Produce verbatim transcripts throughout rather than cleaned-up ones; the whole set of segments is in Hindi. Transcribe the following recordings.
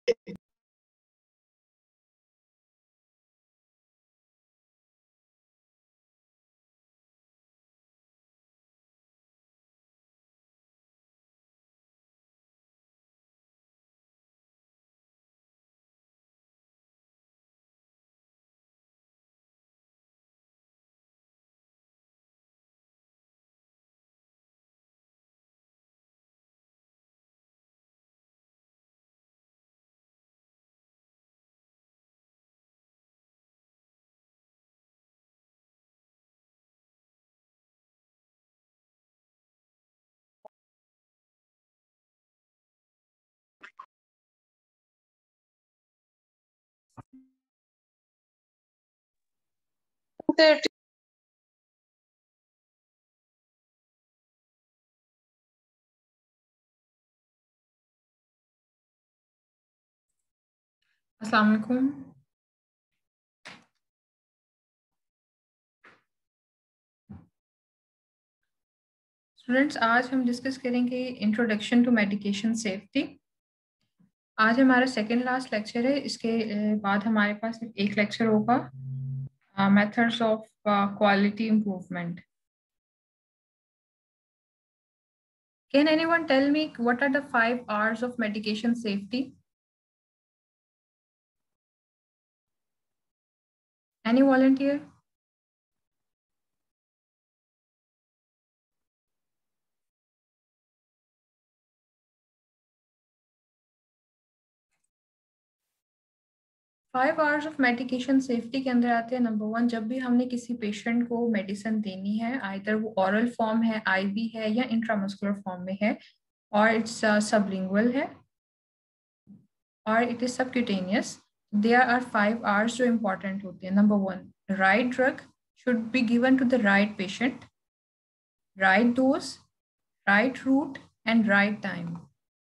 अस्सलाम वालेकुम। स्टूडेंट्स, आज हम डिस्कस करेंगे इंट्रोडक्शन टू मेडिकेशन सेफ्टी। आज हमारा सेकेंड लास्ट लेक्चर है। इसके बाद हमारे पास एक लेक्चर होगा methods of quality improvement. Can anyone tell me what are the five R's of medication safety? Any volunteer? Five R's of medication safety के अंदर आते हैं नंबर वन, जब भी हमने किसी पेशेंट को मेडिसिन देनी है, आइदर वो ऑरल फॉर्म है, आईवी है या इंट्रामस्कुलर फॉर्म में है, और इट्स सबलिंगुअल है और it is subcutaneous, there are five R's जो इम्पॉर्टेंट होते हैं। Number one, right drug should be given to the right patient, right dose, right route and right time.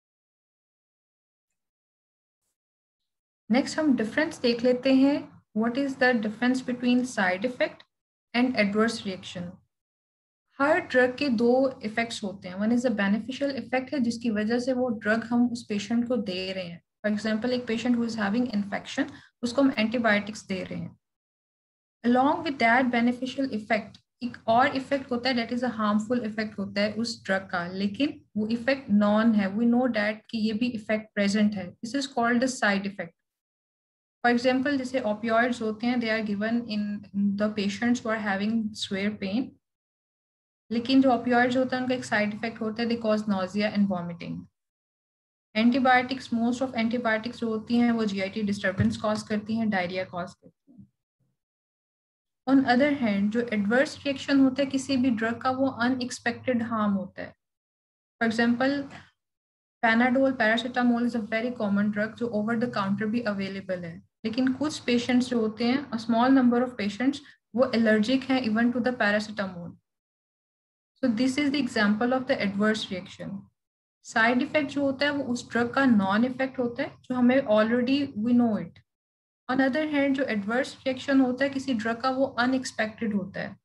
Next हम डिफरेंस देख लेते हैं। What is the difference between side effect and adverse reaction? हर ड्रग के दो इफेक्ट्स होते हैं। One is a beneficial effect है, जिसकी वजह से वो ड्रग हम उस पेशेंट को दे रहे हैं। फॉर एग्जाम्पल, एक patient who is having infection, उसको हम एंटीबायोटिक्स दे रहे हैं। Along with that beneficial effect, एक और इफेक्ट होता है, that is a harmful effect होता है उस ड्रग का, लेकिन वो इफेक्ट नॉन है। वी नो दैट कि ये भी इफेक्ट प्रेजेंट है। This is called a side effect. For example, जैसे ओपियोइड्स होते हैं, they are given in the patients who are having severe pain, लेकिन जो ओपियोइड्स होता है उनका एक साइड इफेक्ट होता है, they cause nausea and vomiting. Antibiotics, most of antibiotics जो होती हैं वो जीआईटी डिस्टर्बेंस कॉज करती हैं, डायरिया कॉज करती हैं। ऑन अदर हैंड, जो एडवर्स रिएक्शन होता है किसी भी ड्रग का, वो अनएक्सपेक्टेड हार्म होता है। For example, Panadol, paracetamol is a very common drug जो ओवर द काउंटर भी अवेलेबल है, लेकिन कुछ पेशेंट्स जो होते हैं, a small number of patients, वो एलर्जिक हैं even to the paracetamol. So this is the example of the adverse reaction. Side effect जो होता है वो उस ड्रग का नॉन इफेक्ट होता है, जो हमें already we know it. On other hand, जो एडवर्स रिएक्शन होता है किसी ड्रग का, वो अनएक्सपेक्टेड होता है,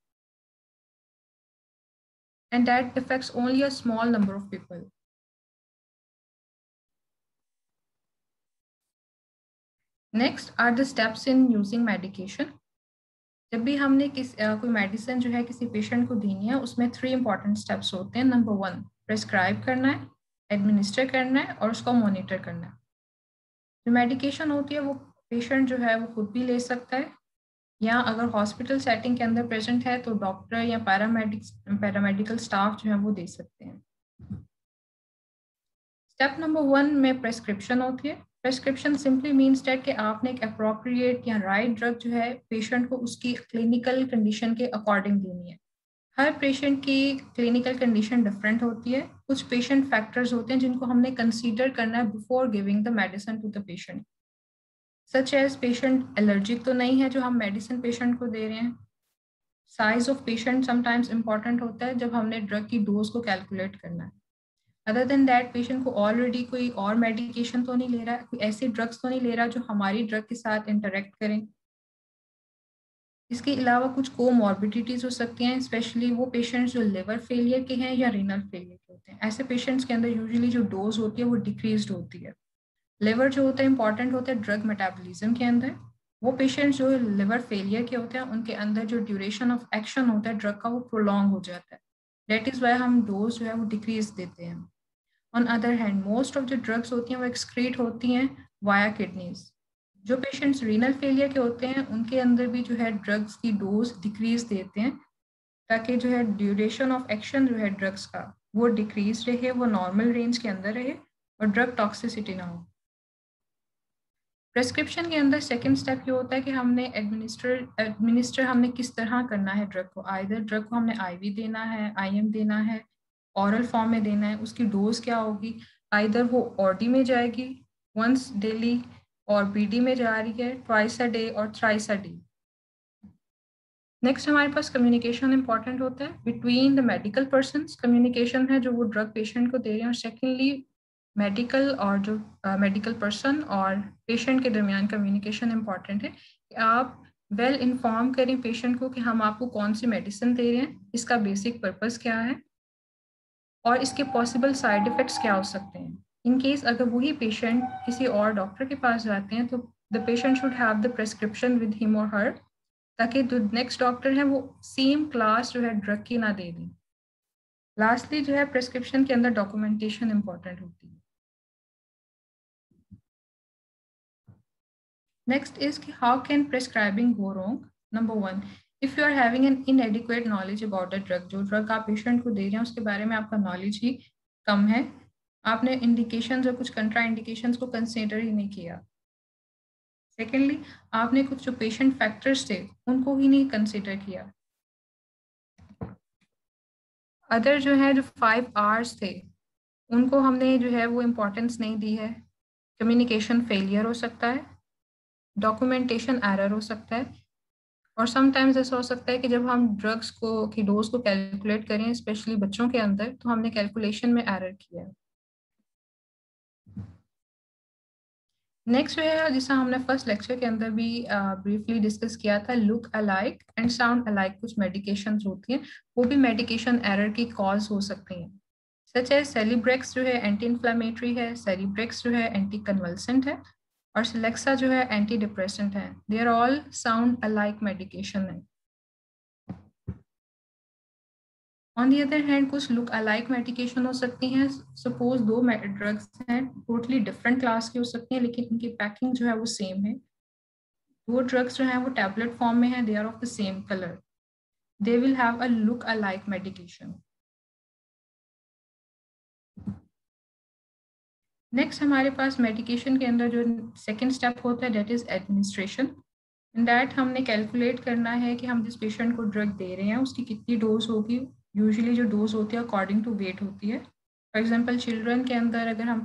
and that effects only a small number of people. Next are the steps in using medication. जब भी हमने किस uh, कोई मेडिसिन जो है किसी पेशेंट को देनी है, उसमें थ्री इंपॉर्टेंट स्टेप्स होते हैं। नंबर वन, प्रिस्क्राइब करना है, एडमिनिस्टर करना है और उसको मॉनिटर करना है। जो मेडिकेशन होती है वो पेशेंट जो है वो खुद भी ले सकता है, या अगर हॉस्पिटल सेटिंग के अंदर प्रेजेंट है तो डॉक्टर या पैरामेडिक पैरामेडिकल स्टाफ जो है वो दे सकते हैं। स्टेप नंबर वन में प्रेस्क्रिप्शन होती है। प्रेस्क्रिप्शन सिंपली मीन्स दैट कि आपने एक अप्रोप्रिएट या राइट ड्रग जो है पेशेंट को उसकी क्लिनिकल कंडीशन के अकॉर्डिंग देनी है। हर पेशेंट की क्लिनिकल कंडीशन डिफरेंट होती है। कुछ पेशेंट फैक्टर्स होते हैं जिनको हमने कंसीडर करना है before giving the medicine to the patient, such as patient allergic तो नहीं है जो हम मेडिसिन पेशेंट को दे रहे हैं। Size of patient sometimes important होता है जब हमने ड्रग की डोज को कैलकुलेट करना है। अदर देन दैट, पेशेंट को ऑलरेडी कोई और मेडिकेशन तो नहीं ले रहा है, कोई ऐसी ड्रग्स तो नहीं ले रहा जो हमारी ड्रग के साथ इंटरेक्ट करें। इसके अलावा कुछ कोमॉर्बिडिटीज हो सकती हैं, स्पेशली वो पेशेंट्स जो लिवर फेलियर के हैं या रीनल फेलियर के होते हैं। ऐसे पेशेंट्स के अंदर यूजुअली जो डोज होती है वो डिक्रीज्ड होती है। लिवर जो होता है इंपॉर्टेंट होता है ड्रग मेटाबॉलिज्म के अंदर। वो पेशेंट जो लिवर फेलियर के होते हैं उनके अंदर जो ड्यूरेशन ऑफ एक्शन होता है ड्रग का वो प्रोलॉन्ग हो जाता है। दैट इज़ वाई हम डोज जो है वो डिक्रीज देते हैं। On other hand most of जो ड्रग्स होती हैं वो एक्सक्रीट होती हैं वाया किडनीज। जो पेशेंट्स रीनल फेलियर के होते हैं उनके अंदर भी जो है ड्रग्स की डोज डिक्रीज देते हैं ताकि जो है ड्यूरेशन ऑफ एक्शन जो है ड्रग्स का वो डिक्रीज रहे, वो नॉर्मल रेंज के अंदर रहे और ड्रग टॉक्सिसिटी ना हो। प्रेस्क्रिप्शन के अंदर सेकंड स्टेप ये होता है कि हमने एडमिनिस्टर एडमिनिस्टर हमने किस तरह करना है ड्रग को। आइदर ड्रग को हमने आईवी देना है, आईएम देना है, ऑरल फॉर्म में देना है, उसकी डोज क्या होगी। आइदर वो ऑडी में जाएगी वंस डेली और बीडी में जा रही है ट्वाइस अ डे और थ्राइस अ डे। नेक्स्ट हमारे पास कम्युनिकेशन इंपॉर्टेंट होता है between the medical person. Communication है जो वो ड्रग पेशेंट को दे रहे हैं, और सेकेंडली मेडिकल और जो मेडिकल uh, पर्सन और पेशेंट के दरमियान कम्युनिकेशन इंपॉर्टेंट है कि आप वेल well इन्फॉर्म करें पेशेंट को कि हम आपको कौन सी मेडिसिन दे रहे हैं, इसका बेसिक पर्पस क्या है और इसके पॉसिबल साइड इफेक्ट्स क्या हो सकते हैं। इन केस अगर वही पेशेंट किसी और डॉक्टर के पास जाते हैं तो the patient should have the prescription with him और हर, ताकि जो नेक्स्ट डॉक्टर है वो सेम क्लास जो है ड्रग की ना दे दें। लास्टली जो है प्रेस्क्रिप्शन के अंदर डॉक्यूमेंटेशन इंपॉर्टेंट होती है। नेक्स्ट इज कि how can prescribing go wrong. Number one, if you are having an inadequate knowledge about the drug, जो ड्रग आप पेशेंट को दे रहे हैं उसके बारे में आपका नॉलेज ही कम है, आपने इंडिकेशंस और कुछ कंट्रा इंडिकेशंस को कंसिडर ही नहीं किया। सेकेंडली, आपने कुछ जो पेशेंट फैक्टर्स थे उनको ही नहीं कंसिडर किया। अदर जो है जो फाइव आवर्स थे उनको हमने जो है वो इम्पोर्टेंस नहीं दी है। कम्युनिकेशन फेलियर हो सकता है, डॉक्यूमेंटेशन एरर हो सकता है, और समटाइम्स ऐसा हो सकता है कि जब हम ड्रग्स को की डोज को कैलकुलेट करें स्पेशली बच्चों के अंदर तो हमने कैलकुलेशन में एरर किया है। नेक्स्ट जो है जिसे हमने फर्स्ट लेक्चर के अंदर भी ब्रीफली uh, डिस्कस किया था, look alike and sound alike कुछ मेडिकेशन होती हैं, वो भी मेडिकेशन एरर की कॉज हो सकती हैं। सच है सेलिब्रेक्स जो है एंटी इन्फ्लामेटरी है, सेलिब्रेक्स जो है एंटी कन्वल्सेंट है, और सिलेक्सा जो है एंटी डिप्रेसेंट है। They are all sound alike medication है। ऑन दी अदर हैंड कुछ लुक अलाइक मेडिकेशन हो सकती हैं। सपोज दो ड्रग्स हैं टोटली डिफरेंट क्लास की हो सकती हैं लेकिन उनकी पैकिंग जो है वो सेम है। दो ड्रग्स जो हैं वो टैबलेट फॉर्म में है, they are of the same colour, they will have a look alike medication. Next हमारे पास मेडिकेशन के अंदर जो सेकेंड स्टेप होता है that is administration. In that हमने कैलकुलेट करना है कि हम जिस पेशेंट को ड्रग दे रहे हैं उसकी कितनी डोज होगी। यूजुअली जो डोज होती है अकॉर्डिंग टू वेट होती है। फॉर एग्जांपल चिल्ड्रन के अंदर अगर हम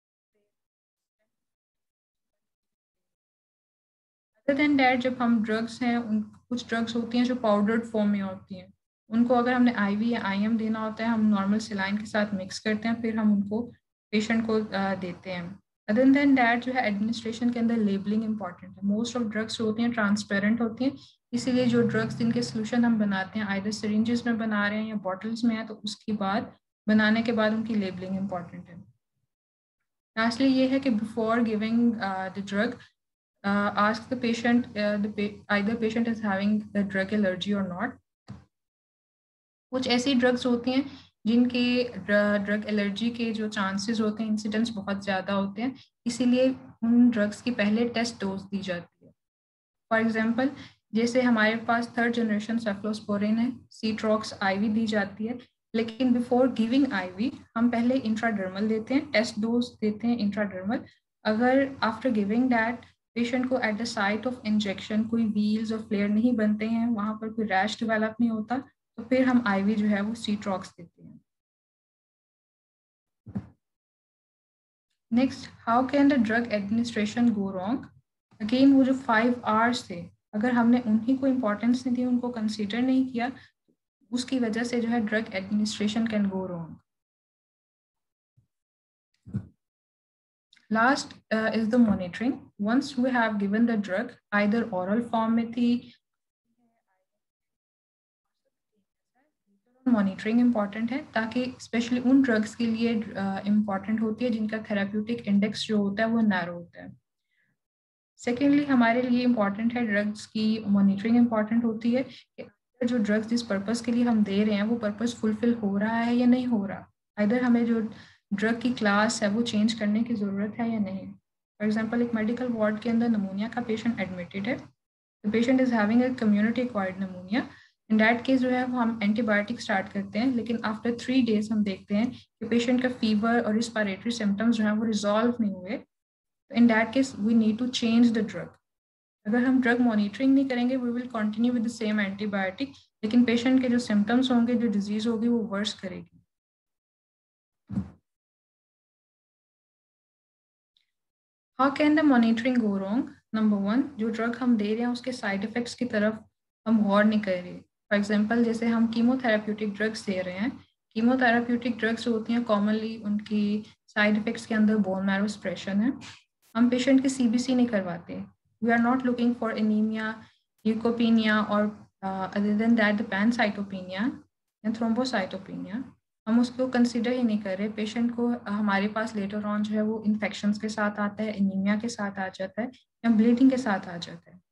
अदर देन डैट जब हम ड्रग्स हैं उन कुछ ड्रग्स होती हैं जो पाउडर्ड फॉर्म में होती हैं, उनको अगर हमने आईवी या आईएम देना होता है हम नॉर्मल सिलाइन के साथ मिक्स करते हैं फिर हम उनको पेशेंट को देते हैं। अदर देन डैट जो है एडमिनिस्ट्रेशन के अंदर लेबलिंग इंपॉर्टेंट है। मोस्ट ऑफ ड्रग्स जो होती हैं ट्रांसपेरेंट होती हैं, इसीलिए जो ड्रग्स जिनके सोल्यूशन हम बनाते हैं आइदर सिरिंजेस में बना रहे हैं या बॉटल्स में है तो उसके बाद बनाने के बाद उनकी लेबलिंग इंपॉर्टेंट है। लास्टली ये है कि before giving the drug Uh, ask the patient uh, the pa either patient is having the drug allergy or not. कुछ ऐसी ड्रग्स होती हैं जिनके ड्रग एलर्जी के जो चांसेस होते हैं इंसिडेंट्स बहुत ज़्यादा होते हैं, इसीलिए उन ड्रग्स की पहले टेस्ट डोज दी जाती है। फॉर एग्जांपल जैसे हमारे पास थर्ड जनरेशन सेफ्लोस्पोरिन है, सीट्रॉक्स आईवी दी जाती है, लेकिन बिफोर गिविंग आईवी हम पहले इंट्राडर्मल देते हैं, टेस्ट डोज देते हैं इंट्राडर्मल। अगर आफ्टर गिविंग दैट पेशेंट को at the site of injection कोई व्हील्स और फ्लेयर नहीं बनते हैं, वहाँ पर कोई रैश डेवलप नहीं होता, तो फिर हम आईवी जो है वो सीट्रॉक्स देते हैं। Next, how can the drug administration go wrong. Again वो जो फाइव आवर्स थे अगर हमने उन्हीं को इम्पोर्टेंस नहीं दी, उनको कंसीडर नहीं किया, उसकी वजह से जो है drug administration can go wrong. Last uh, is the monitoring. Once we have given the drug, either oral form में थी, मॉनिटरिंग इम्पॉर्टेंट है, ताकि स्पेशली उन ड्रग्स के लिए इम्पॉर्टेंट uh, होती है जिनका थेराप्यूटिक इंडेक्स जो होता है वो नैरो होता है। सेकेंडली हमारे लिए इम्पॉर्टेंट है ड्रग्स की मॉनिटरिंग इम्पॉर्टेंट होती है कि जो ड्रग्स जिस पर्पज़ के लिए हम दे रहे हैं वो पर्पज़ फुलफिल हो रहा है या नहीं हो रहा। इधर हमें जो ड्रग की क्लास है वो चेंज करने की ज़रूरत है या नहीं। फॉर एग्जांपल एक मेडिकल वार्ड के अंदर नमूनिया का पेशेंट एडमिटेड है, the patient is having a community acquired pneumonia. In that case जो है वो हम एंटीबायोटिक स्टार्ट करते हैं, लेकिन आफ्टर थ्री डेज हम देखते हैं कि पेशेंट का फीवर और रिस्पायरेटरी सिम्टम्स जो है वो रिजॉल्व नहीं हुए। तो in that case we need to change the drug. अगर हम ड्रग मॉनिटरिंग नहीं करेंगे we will continue with the same antibiotic, लेकिन पेशेंट के जो सिम्टम्स होंगे, जो डिजीज होगी वो वर्स करेगी। How can the monitoring go wrong? Number one, जो ड्रग हम दे रहे हैं उसके साइड इफेक्ट्स की तरफ हम गौर नहीं कर रहे। फॉर एग्जांपल जैसे हम कीमोथेराप्यूटिक ड्रग्स दे रहे हैं, कीमोथेराप्यूटिक ड्रग्स जो होती हैं कॉमनली उनकी साइड इफेक्ट्स के अंदर बोन मैरो स्प्रेशन है। हम पेशेंट की सीबीसी नहीं करवाते। We are not looking for anaemia, leucopenia और other than that the pancytopenia या थ्रोम्बोसाइटोपिनिया, हम उसको कंसिडर ही नहीं कर रहे। पेशेंट को हमारे पास लेटर ऑन जो है वो इन्फेक्शंस के साथ आता है, एनीमिया के साथ आ जाता है या ब्लीडिंग के साथ आ जाता है।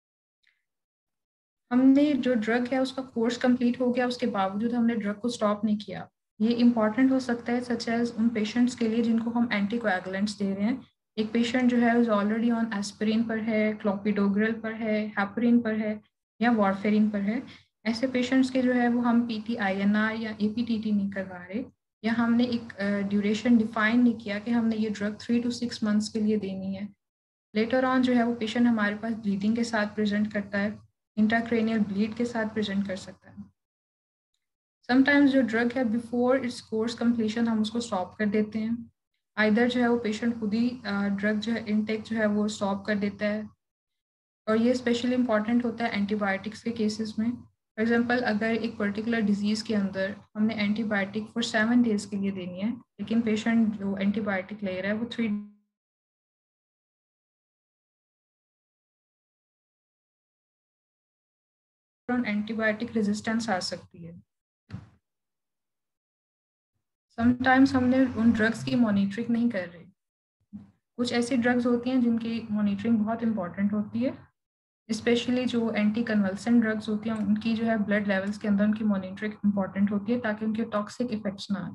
हमने जो ड्रग है उसका कोर्स कंप्लीट हो गया, उसके बावजूद हमने ड्रग को स्टॉप नहीं किया। ये इंपॉर्टेंट हो सकता है सच एज उन पेशेंट्स के लिए जिनको हम एंटीकोएगुलेंट्स दे रहे हैं। एक पेशेंट जो है ऑलरेडी ऑन एस्पिरिन पर है, क्लोपिडोग्रेल पर है, हेपरिन पर है या वारफेरिन पर है। ऐसे पेशेंट्स के जो है वो हम P T I N R या ए पी टी टी नहीं करवा रहे, या हमने एक ड्यूरेशन uh, डिफाइन नहीं किया कि हमने ये drug three to six months के लिए देनी है। लेटर ऑन जो है वो पेशेंट हमारे पास ब्लीडिंग के साथ प्रेजेंट करता है, इंट्राक्रेनियल ब्लीड के साथ प्रेजेंट कर सकता है। समटाइम्स जो ड्रग है बिफोर इट्स कोर्स कंप्लीशन हम उसको स्टॉप कर देते हैं। आइदर जो है वो पेशेंट खुद ही ड्रग जो है इनटेक जो है वो स्टॉप कर देता है, और ये स्पेशली इंपॉर्टेंट होता है एंटीबायोटिक्स के केसेस में। फॉर एग्जांपल अगर एक पर्टिकुलर डिजीज़ के अंदर हमने एंटीबायोटिक फॉर सेवन डेज के लिए देनी है, लेकिन पेशेंट जो एंटीबायोटिक ले रहा है वो थ्री एंटीबायोटिक रेजिस्टेंस आ सकती है। समटाइम्स हमने उन ड्रग्स की मॉनिटरिंग नहीं कर रहे। कुछ ऐसी ड्रग्स होती हैं जिनकी मॉनिटरिंग बहुत इंपॉर्टेंट होती है, स्पेशली जो एंटी कन्वल्सेंट ड्रग्स होती हैं उनकी जो है ब्लड लेवल्स के अंदर उनकी मॉनिटरिंग इंपॉर्टेंट होती है ताकि उनके टॉक्सिक इफेक्ट्स ना आए।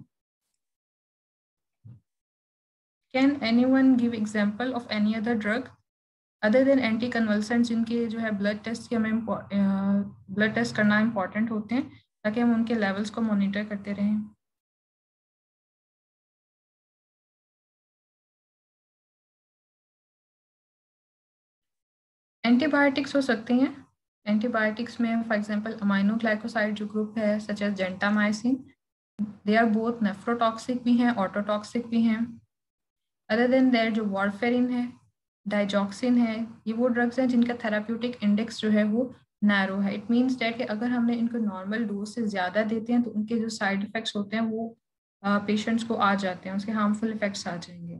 Can anyone give example of any other drug other than anticonvulsant जिनके जो है ब्लड टेस्ट के हमें ब्लड टेस्ट करना इंपॉर्टेंट होते हैं ताकि हम उनके लेवल्स को मॉनिटर करते रहें? एंटीबायोटिक्स हो सकती हैं। एंटीबायोटिक्स में फॉर एग्जांपल अमाइनोग्लाइकोसाइड जो ग्रुप है such as gentamicin, they are both nephrotoxic भी हैं, ऑटोटॉक्सिक भी हैं। अदर देन देयर जो वारफेरिन है, डाइजॉक्सिन है, ये वो ड्रग्स हैं जिनका थेराप्यूटिक इंडेक्स जो है वो नैरो है। इट मीन्स डैट कि अगर हमने इनको नॉर्मल डोज से ज़्यादा देते हैं तो उनके जो साइड इफ़ेक्ट्स होते हैं वो पेशेंट्स uh, को आ जाते हैं, उसके हार्मफुल इफ़ेक्ट्स आ जाएंगे।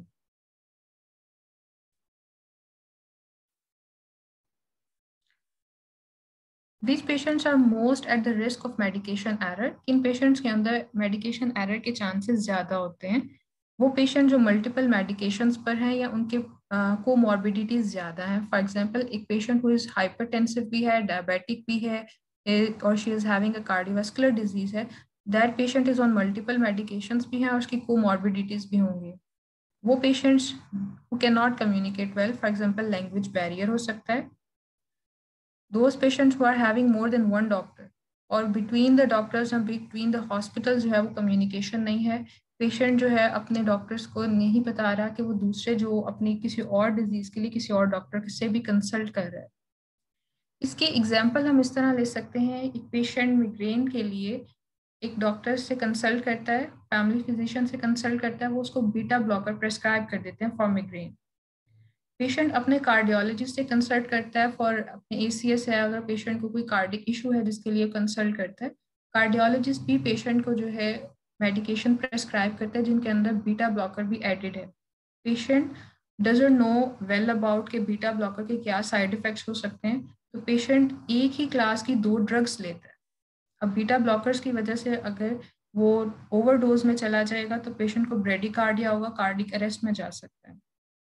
These patients are most at the risk of medication error. इन पेशेंट्स के अंदर मेडिकेशन एरर के चांसेस ज़्यादा होते हैं। वो पेशेंट जो मल्टीपल मेडिकेशंस पर हैं या उनके कोमॉर्बिडिटीज़ ज़्यादा हैं। फॉर एग्जांपल एक पेशेंट हु इज़ हाइपरटेंसिव भी है, डायबिटिक भी है, और she is having a cardiovascular disease है, that patient is on multiple medications भी हैं और उसकी कोमॉर्बिडिटीज़ भी होंगी। वो patients who can not communicate well, for example language barrier हो सकता है। those patients who are having more than one doctor और between the doctors और between the hospitals जो है वो communication नहीं है। पेशेंट जो है अपने डॉक्टर्स को नहीं बता रहा कि वो दूसरे जो अपनी किसी और डिजीज के लिए किसी और डॉक्टर से भी कंसल्ट कर रहा है। इसके एग्जाम्पल हम इस तरह ले सकते हैं, एक पेशेंट मिग्रेन के लिए एक डॉक्टर से कंसल्ट करता है, फैमिली फिजिशियन से कंसल्ट करता है, वो उसको बीटा ब्लॉकर प्रेस्क्राइब कर देते हैं फॉर मिग्रेन। पेशेंट अपने कार्डियोलॉजिस्ट से कंसल्ट करता है फॉर अपने ए सी एस है, अगर पेशेंट को कोई कार्डिक इशू है जिसके लिए कंसल्ट करता है, कार्डियोलॉजिस्ट भी पेशेंट को जो है मेडिकेशन प्रेस्क्राइब करता है जिनके अंदर बीटा ब्लॉकर भी एडेड है। Patient doesn't know well about के बीटा ब्लॉकर के क्या साइड इफेक्ट्स हो सकते हैं, तो पेशेंट एक ही क्लास की दो ड्रग्स लेता है। अब बीटा ब्लॉकर्स की वजह से अगर वो ओवरडोज में चला जाएगा तो पेशेंट को ब्रेडिकार्डिया होगा, कार्डिक अरेस्ट में जा सकता है.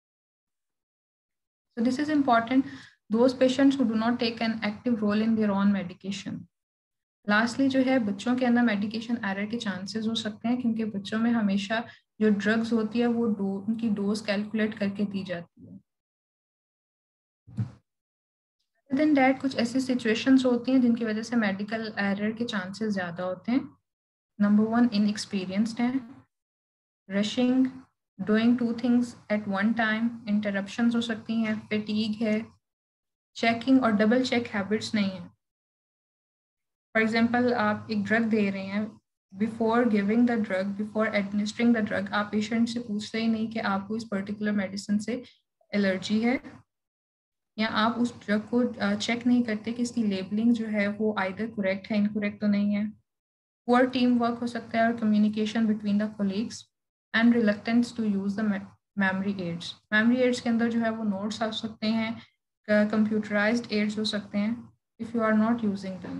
So this is important, those patients who do not take an active role in their own medication. Lastly जो है, बच्चों के अंदर मेडिकेशन एरर के चांसेस हो सकते हैं क्योंकि बच्चों में हमेशा जो ड्रग्स होती है वो डो उनकी डोज कैलकुलेट करके दी जाती है. देन डैट कुछ ऐसी सिचुएशंस होती हैं जिनकी वजह से मेडिकल एरर के चांसेस ज़्यादा होते हैं. नंबर वन, इनएक्सपीरियंस्ड है, rushing, doing two things at one time, interruptions हो सकती हैं, फैटीग है, चेकिंग और डबल चेक हैबिट्स नहीं है. फॉर एग्जांपल आप एक ड्रग दे रहे हैं, before giving the drug, before administering the drug आप पेशेंट से पूछते ही नहीं कि आपको इस पर्टिकुलर मेडिसिन से एलर्जी है, या आप उस ड्रग को चेक नहीं करते कि इसकी लेबलिंग जो है वो आइदर करेक्ट है, इनकरेक्ट तो नहीं है. पुअर टीम वर्क हो सकता है और communication between the colleagues and reluctance to use the memory aids. Memory aids के अंदर जो है वो नोट्स आ सकते हैं, कंप्यूटराइज्ड एड्स हो सकते हैं if you are not using them.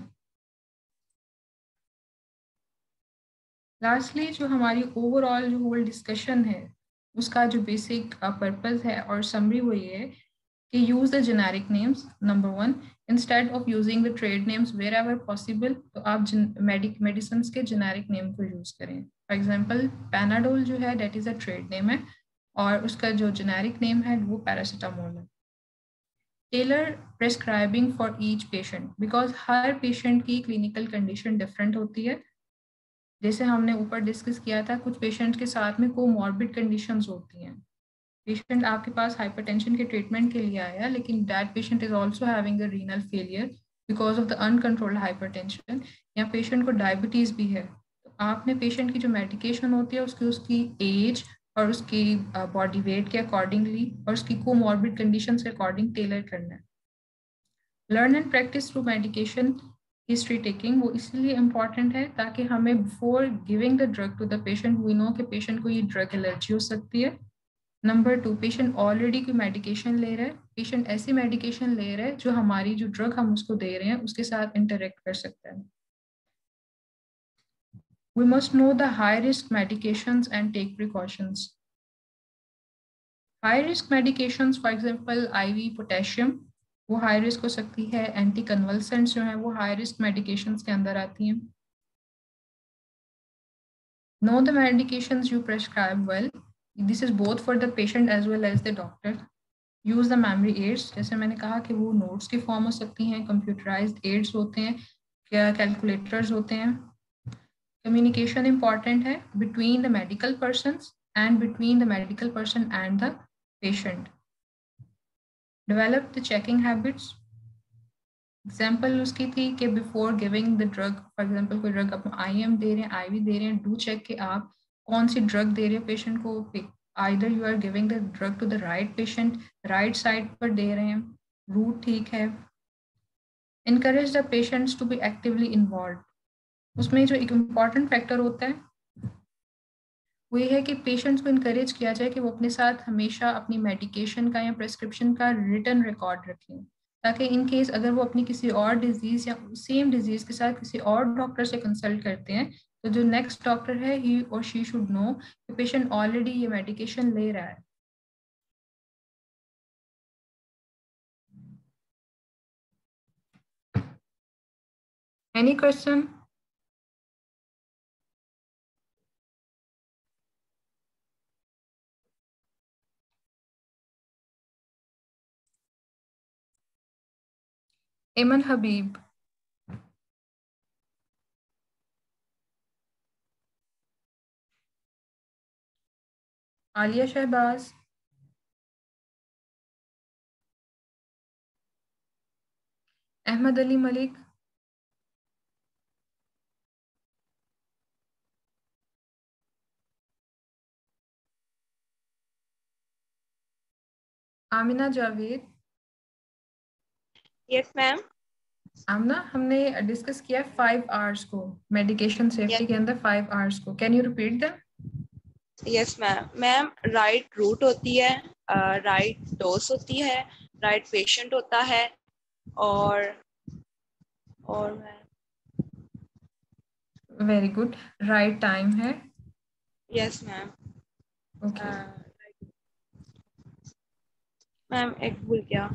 Lastly जो हमारी ओवरऑल जो होल डिस्कशन है उसका जो बेसिक पर्पस है और समरी वो ये है कि use the generic names. Number one, instead of using the trade names wherever possible, तो आप मेडिसिन के जेनेरिक नेम को यूज करें. फॉर एग्जाम्पल पैनाडोल जो है that is a trade name है और उसका जो जेनेरिक नेम है वो पैरासीटामोल है. Tailor prescribing for each patient, because हर पेशेंट की क्लिनिकल कंडीशन डिफरेंट होती है. जैसे हमने ऊपर डिस्कस किया था, कुछ पेशेंट के साथ में कोमॉर्बिड कंडीशंस होती हैं. पेशेंट आपके पास हाइपरटेंशन के ट्रीटमेंट के लिए आया लेकिन that patient is also having a renal failure because of the uncontrolled hypertension, या पेशेंट को डायबिटीज भी है. तो आपने पेशेंट की जो मेडिकेशन होती है उसकी उसकी एज और उसकी बॉडी वेट के अकॉर्डिंगली और उसकी कोमॉर्बिड कंडीशन के अकॉर्डिंग टेलर करना है. Learn and practise through medication history taking, वो इसलिए इम्पॉर्टेंट है ताकि हमें before giving the drug to the patient we know कि पेशेंट को ये ड्रग एलर्जी हो सकती है. नंबर टू, पेशेंट ऑलरेडी कोई मेडिकेशन ले रहा है, पेशेंट ऐसी मेडिकेशन ले रहा है जो हमारी जो ड्रग हम उसको दे रहे हैं उसके साथ इंटरेक्ट कर सकता है. We must know the high risk medications and take precautions. High risk medications, for example I V potassium, वो हाई रिस्क हो सकती है. एंटी कन्वल्सेंट्स जो है वो हाई रिस्क मेडिकेशंस के अंदर आती हैं. Know the medications you prescribe well. This is both for the patient as well as the doctor. Use the memory aids, जैसे मैंने कहा कि वो नोट्स की फॉर्म हो सकती हैं, कंप्यूटराइज्ड एड्स होते हैं, कैलकुलेटर्स होते हैं. कम्युनिकेशन इंपॉर्टेंट है between the medical persons and between the medical person and the patient. Develop the checking habits. Example उसकी थी कि before giving the drug, for example कोई ड्रग आप आई एम दे रहे हैं, आई वी दे रहे हैं, डू चेक कि आप कौन सी ड्रग दे रहे हो पेशेंट को. Either you are giving the drug to the right patient, right side पर दे रहे हैं, रूट ठीक है. Encourage the patients to be actively involve. उसमें जो एक इम्पॉर्टेंट फैक्टर होता है वो ये है कि पेशेंट्स को इनकरेज किया जाए कि वो अपने साथ हमेशा अपनी मेडिकेशन का या प्रेस्क्रिप्शन का रिटन रिकॉर्ड रखें, ताकि इन केस अगर वो अपनी किसी और डिजीज़ या सेम डिजीज़ के साथ किसी और डॉक्टर से कंसल्ट करते हैं तो जो नेक्स्ट डॉक्टर है ही और शी शुड नो कि पेशेंट ऑलरेडी ये मेडिकेशन ले रहा है. Any question? Aiman Habib. Aliya Shahbaz. Ahmad Ali Malik. Amina Javed. Yes ma'am. Amna, हमने डिस्कस किया फाइव आवर्स को, मेडिकेशन सेफ्टी के अंदर फाइव आवर्स को. Can you repeat that? Yes ma'am. Ma'am right route होती है, राइट uh, डोज होती है, राइट right पेशेंट होता है, और और ma'am very good. Right time है? Yes ma'am. ओके। मैम एक भूल गया।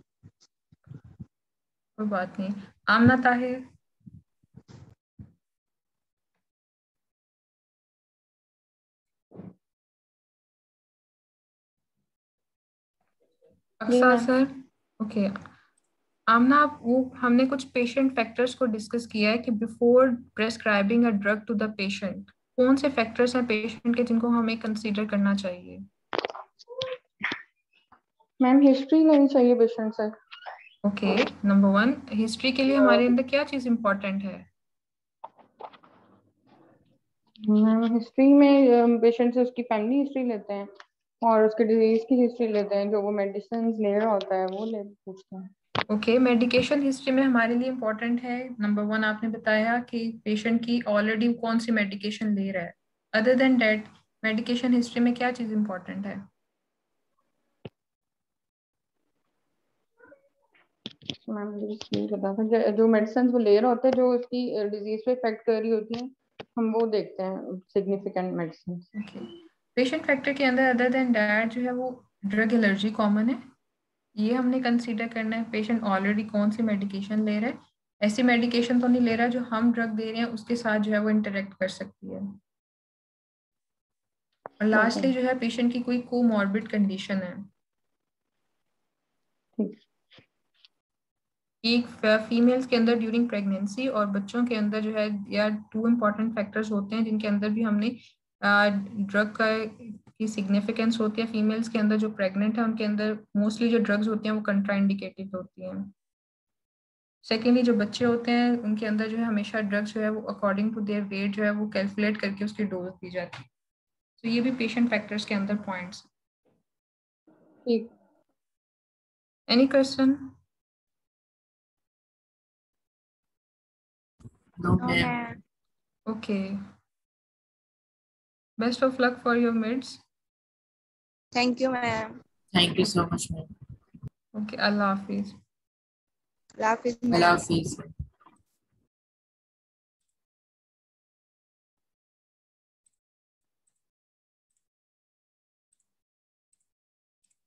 कोई बात नहीं। आमना ताहिर? जी Aqsa ma'am. Sir? Okay. Amna, आप वो हमने कुछ पेशेंट फैक्टर्स को डिस्कस किया है कि before prescribing a drug to the patient कौन से फैक्टर्स हैं पेशेंट के जिनको हमें कंसीडर करना चाहिए? मैम हिस्ट्री लेनी चाहिए पेशेंट से। ओके, नंबर वन, हिस्ट्री के लिए हमारे अंदर क्या चीज़ इम्पोर्टेंट है? मैम हिस्ट्री में पेशेंट से उसकी फैमिली हिस्ट्री लेते हैं और उसके डिजीज की हिस्ट्री लेते हैं, जो वो मेडिसिन ले रहा होता है वो ले पूछते हैं। ओके, मेडिकेशन हिस्ट्री में हमारे लिए इम्पोर्टेंट है नंबर वन, आपने बताया कि पेशेंट की ऑलरेडी कौन सी मेडिकेशन ले रहा है। Other than that medication history में क्या चीज़ इम्पोर्टेंट है? मैम मुझे नहीं पता था, जो- जो मेडिसिन वो ले रहा होता है जो उसकी डिजीज पे इफेक्ट कर रही होती है, हम वो देखते हैं significant medicine. Okay, patient factor के अंदर अदर देन डैट जो है वो ड्रग एलर्जी कॉमन है, ये हमने कंसीडर करना है। पेशेंट ऑलरेडी कौन सी मेडिकेशन ले रहा है, ऐसी मेडिकेशन तो नहीं ले रहा जो हम ड्रग दे रहे हैं उसके साथ जो है वो इंटरेक्ट कर सकती है। और ओके लास्टली जो है पेशेंट की कोई कोमॉर्बिड कंडीशन है। ठीक। एक फीमेल्स के अंदर ड्यूरिंग प्रेगनेंसी और बच्चों के अंदर जो है या टू इम्पॉर्टेंट फैक्टर्स होते हैं जिनके अंदर भी हमने ड्रग का की सिग्निफिकेंस होती है। फीमेल्स के अंदर जो प्रेग्नेंट है उनके अंदर मोस्टली जो ड्रग्स होती हैं वो कंट्राइंडिकेटेड होती हैं। सेकेंडली जो बच्चे होते हैं उनके अंदर जो है हमेशा ड्रग्स जो है वो अकॉर्डिंग टू देयर वेट जो है वो कैलकुलेट करके उसकी डोज दी जाती है। तो ये भी पेशेंट फैक्टर्स के अंदर पॉइंट्स। ठीक। Any question? No, no ma'am. Ma'am. Okay, best of luck for your mids. Thank you ma'am. Thank you so much, ma'am. Okay, अल्लाह हाफिज। अल्लाह हाफिज़ Allah मैम। Hafiz.